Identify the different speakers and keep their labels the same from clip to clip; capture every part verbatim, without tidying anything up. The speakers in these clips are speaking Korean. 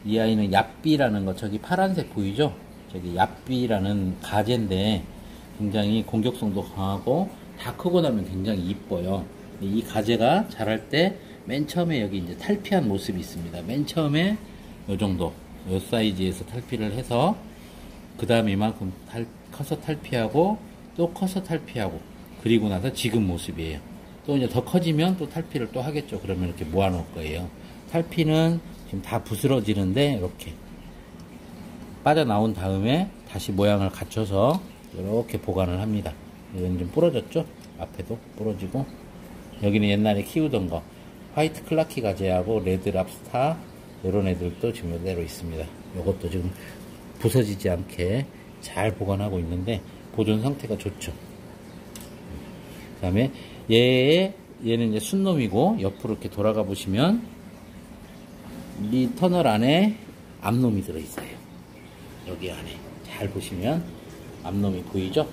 Speaker 1: 이 아이는 얍비라는 거, 저기 파란색 보이죠? 저기 얍비라는 가재인데 굉장히 공격성도 강하고 다 크고 나면 굉장히 이뻐요. 이 가재가 자랄 때 맨 처음에 여기 이제 탈피한 모습이 있습니다. 맨 처음에 요 정도, 요 사이즈에서 탈피를 해서 그 다음에 이만큼 탈, 커서 탈피하고 또 커서 탈피하고 그리고 나서 지금 모습이에요. 또 이제 더 커지면 또 탈피를 또 하겠죠. 그러면 이렇게 모아 놓을 거예요. 탈피는 지금 다 부스러지는데 이렇게 빠져나온 다음에 다시 모양을 갖춰서 이렇게 보관을 합니다. 이건 좀 부러졌죠? 앞에도 부러지고. 여기는 옛날에 키우던 거 화이트 클라키 가재하고 레드 랍스타 이런 애들도 지금 이대로 있습니다. 이것도 지금 부서지지 않게 잘 보관하고 있는데 보존 상태가 좋죠. 그 다음에 얘의 얘는 이제 순놈이고 옆으로 이렇게 돌아가 보시면 이 터널 안에 암놈이 들어있어요. 여기 안에 잘 보시면 암놈이 보이죠?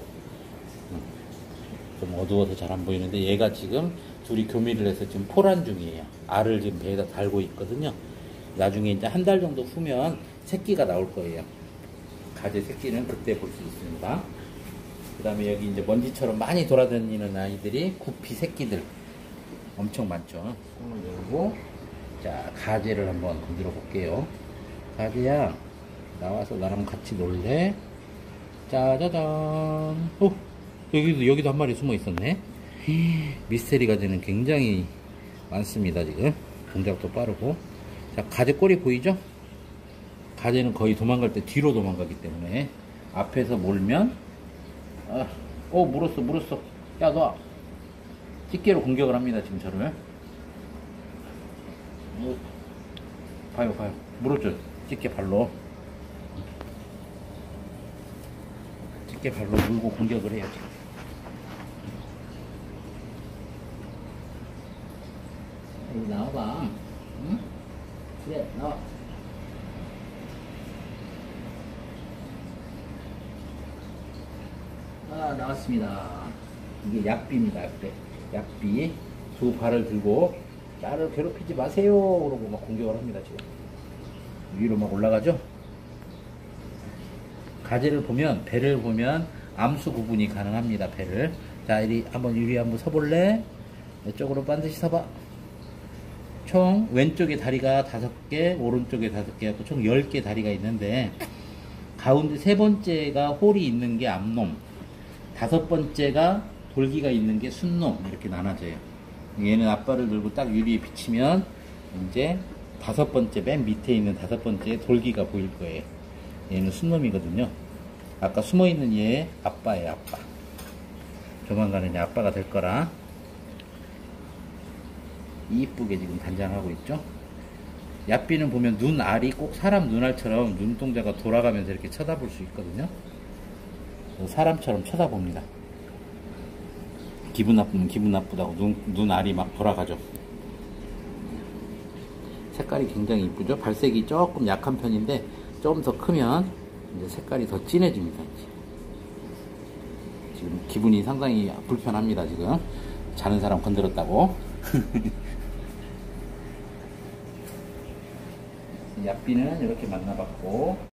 Speaker 1: 좀 어두워서 잘 안 보이는데 얘가 지금 둘이 교미를 해서 지금 포란 중이에요. 알을 지금 배에다 달고 있거든요. 나중에 이제 한 달 정도 후면 새끼가 나올 거예요. 가재 새끼는 그때 볼 수 있습니다. 그 다음에 여기 이제 먼지처럼 많이 돌아다니는 아이들이 구피 새끼들 엄청 많죠. 손을 열고 자 가재를 한번 건드려 볼게요. 가재야 나와서 나랑 같이 놀래. 짜자잔. 어 여기도 여기도 한 마리 숨어 있었네. 미스테리 가재는 굉장히 많습니다. 지금 동작도 빠르고. 자 가재 꼬리 보이죠? 가재는 거의 도망갈 때 뒤로 도망가기 때문에 앞에서 몰면 아, 어 물었어 물었어. 야 너 집게로 공격을 합니다. 지금 저를. 어, 봐요 봐요 물었죠. 집게 발로 집게 발로 물고 공격을 해요. 지금. 여기 나와봐. 응? 그래 나와. 아 나왔습니다. 이게 얍비입니다. 얍비. 얍비 두 발을 들고 나를 괴롭히지 마세요 그러고 막 공격을 합니다. 지금 위로 막 올라가죠. 가재를 보면 배를 보면 암수 구분이 가능합니다. 배를. 자 이리 한번 유리 한번 서볼래? 이쪽으로 반드시 서봐. 총 왼쪽에 다리가 다섯 개, 오른쪽에 다섯 개, 총 열 개 다리가 있는데 가운데 세 번째가 홀이 있는 게 암놈, 다섯 번째가 돌기가 있는 게 순놈 이렇게 나눠져요. 얘는 앞발을 들고 딱 유리에 비치면 이제 다섯 번째 맨 밑에 있는 다섯 번째 돌기가 보일 거예요. 얘는 순놈이거든요. 아까 숨어 있는 얘 아빠예요. 아빠. 조만간에 아빠가 될 거라. 이쁘게 지금 단장하고 있죠. 얍비는 보면 눈알이 꼭 사람 눈알처럼 눈동자가 돌아가면서 이렇게 쳐다볼 수 있거든요. 사람처럼 쳐다봅니다. 기분 나쁘면 기분 나쁘다고 눈, 눈알이 막 돌아가죠. 색깔이 굉장히 이쁘죠. 발색이 조금 약한 편인데 좀 더 크면 이제 색깔이 더 진해집니다. 지금 기분이 상당히 불편합니다. 지금 자는 사람 건드렸다고. 얍비는 이렇게 만나봤고